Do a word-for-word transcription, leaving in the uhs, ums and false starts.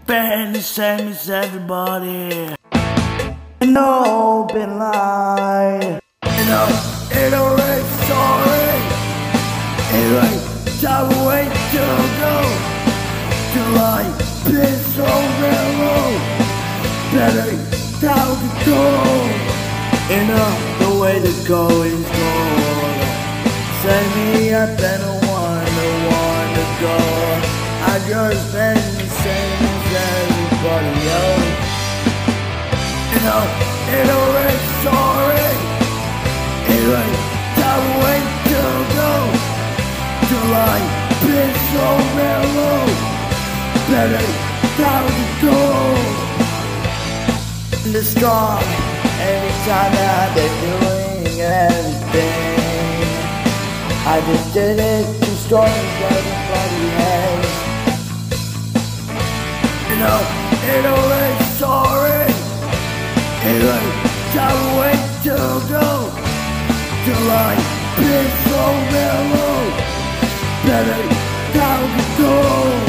been the same as everybody. An open lie. And I'm in a race, sorry. And like, time away to go. To like, been so real low. Better down to go. And uh, the way to go is gone. Send me up and I wanna, wanna go. I just been the same as everybody else. And I'm in a race, sorry. And like, time away to go. To like, been so real low. Better down to go. The strong, anytime that they're doing everything. I just did it too strong as everybody has. You know, ain't always sorry. Ain't like time away to go. Till I been so mellow. Better down to go.